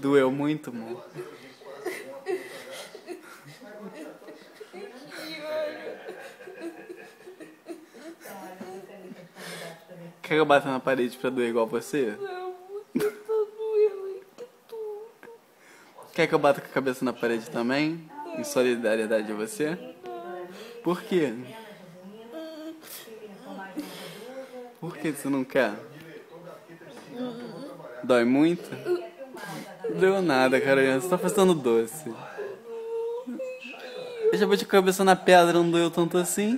Doeu muito, amor? Quer que eu bata na parede pra doer igual você? Não, porque tá doendo aqui tudo. Quer que eu bata com a cabeça na parede também? Em solidariedade a você? Por quê? Por que você não quer? Dói muito? Não deu nada, Carolina. Você tá fazendo doce. Eu já bati a cabeça na pedra, não doeu tanto assim?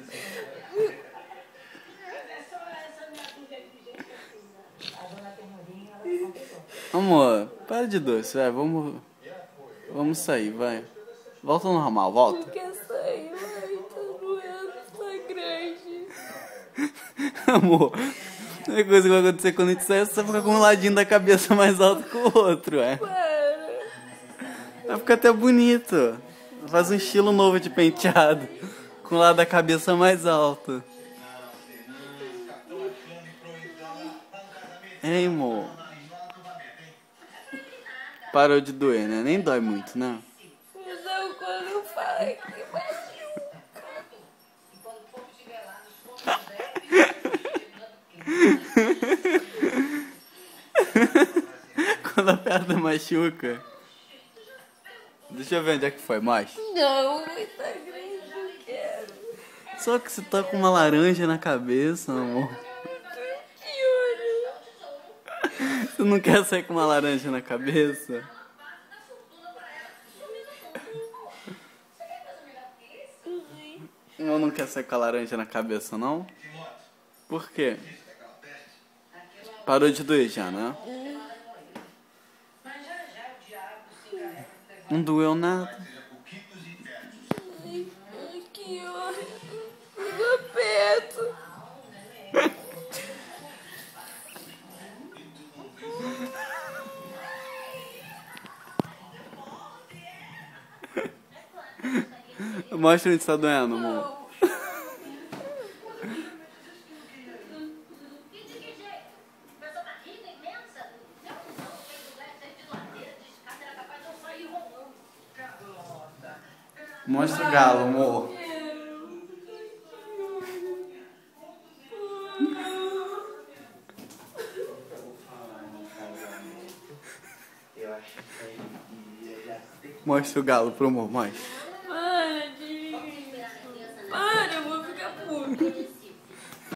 Amor, para de doce, vai. Vamos sair, vai. Volta ao normal, Não volta. quer sair, vai, tá doendo, tá grande. Amor, a única coisa que vai acontecer quando a gente sair é você ficar com um ladinho da cabeça mais alto que o outro, é. Para. Vai ficar até bonito. Faz um estilo novo de penteado. Com o lado da cabeça mais alto. Hein, amor? Parou de doer, né? Nem dói muito, né? Não, quando eu falo que machuca. Quando a perna machuca. Deixa eu ver onde é que foi, mostra. Não, mas tá grande, eu quero. Só que você tá com uma laranja na cabeça, amor. Você não quer sair com uma laranja na cabeça? Ou não quer sair com a laranja na cabeça, não? Por quê? Parou de doer já, né? Não doeu nada. Aqui, ó. Fica perto. Mostra onde tá doendo, amor. Mostra o galo, amor. Mostra o galo pro amor, mostra.